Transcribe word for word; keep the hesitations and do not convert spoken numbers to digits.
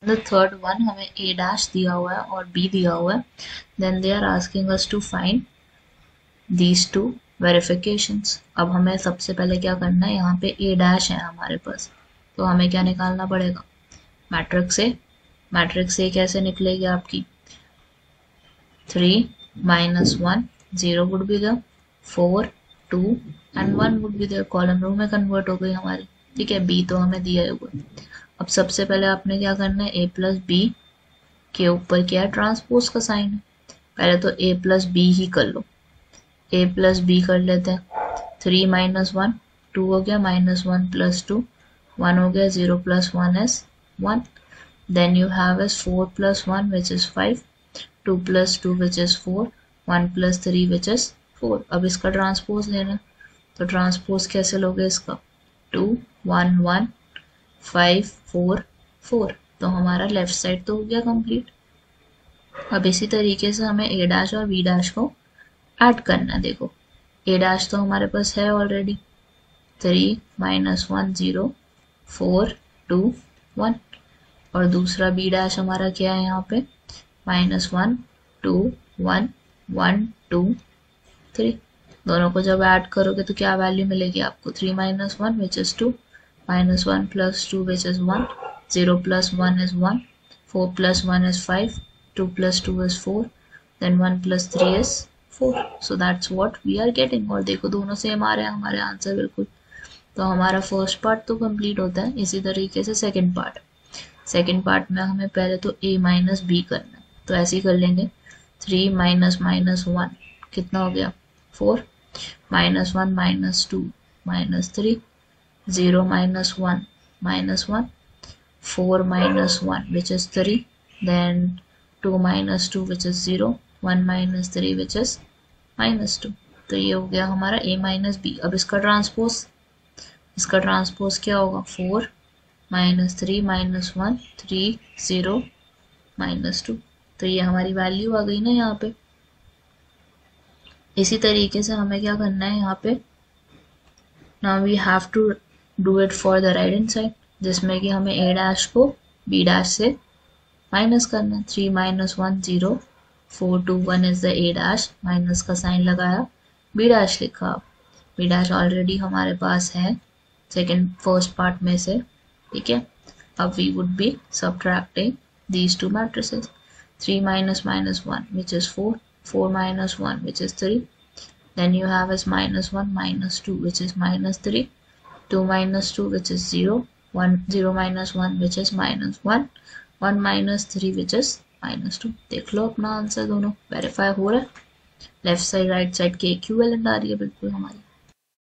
The third one हमें A dash दिया हुआ है और बी दिया हुआ है, then they are asking us to find these two verifications. अब हमें सबसे पहले क्या करना है, यहाँ पे ए डैश है हमारे पास, तो हमें क्या निकालना पड़ेगा, मैट्रिक्स ए। मैट्रिक्स ए कैसे निकलेगी आपकी, three minus one, zero would be there, four, two and one would be there, column row में कन्वर्ट हो गई हमारी। ठीक है, बी तो हमें दिया हुआ है। अब सबसे पहले आपने क्या करना है, ए प्लस बी के ऊपर क्या है, ट्रांसपोज का साइन है। पहले तो ए प्लस बी ही कर लो, ए प्लस बी कर लेते हैं। थ्री माइनस वन, टू हो गया, minus one plus two, one हो गया, zero plus one is one, then you have is four plus one which is five, two plus two which is four, one plus three which is four. अब इसका transpose लेना, तो transpose कैसे लोगे इसका, two one one five four four, तो हमारा left side तो हो गया कंप्लीट। अब इसी तरीके से हमें ए डैश और बी डैश को ऐड करना है। देखो ए डैश तो हमारे पास है already, three minus one zero, four two one, और दूसरा बी डैश हमारा क्या है यहाँ पे, minus one two one one two three. दोनों को जब ऐड करोगे तो क्या वैल्यू मिलेगी आपको, three minus one which is two, minus one plus two which is one, zero plus one is one, four plus one is five, two plus two is four, then one plus three is four. So that's what we are getting. और देखो दोनों same आ रहे हैं हमारे answer बिल्कुल। तो हमारा first part तो कंप्लीट होता है। इसी तरीके से सेकंड पार्ट, सेकंड पार्ट में हमें पहले तो a माइनस बी करना है, तो ऐसे ही कर लेंगे, थ्री माइनस माइनस वन कितना हो गया, four, minus one minus two minus three, zero minus one minus one, four minus one which is three, then two minus two which is zero, one minus three which is minus two. तो ये हो गया हमारा a minus B. अब इसका transpose, इसका transpose क्या होगा, four minus three minus one, three zero minus two. तो ये हमारी वैल्यू आ गई ना यहाँ पे। इसी तरीके से हमें क्या करना है यहाँ पे, now we have to do it for the right hand side, जिसमें कि हमें ए डैश को बी डैश से माइनस करना है। Three minus one zero, four two one is the A dash, minus का साइन लगाया, बी डैश लिखा। बी डैश ऑलरेडी हमारे पास है सेकेंड फर्स्ट पार्ट में से, ठीक है। अब we would be subtracting these two matrices, three minus minus one which is four, four minus one which is three, then you have as minus one minus two which is minus three, two minus two which is zero, one, zero minus one which is minus one, one minus three which is minus two। देख लो अपना answer दोनों verify हो रहा है, left side right side के equivalent आ रही है बिल्कुल हमारी।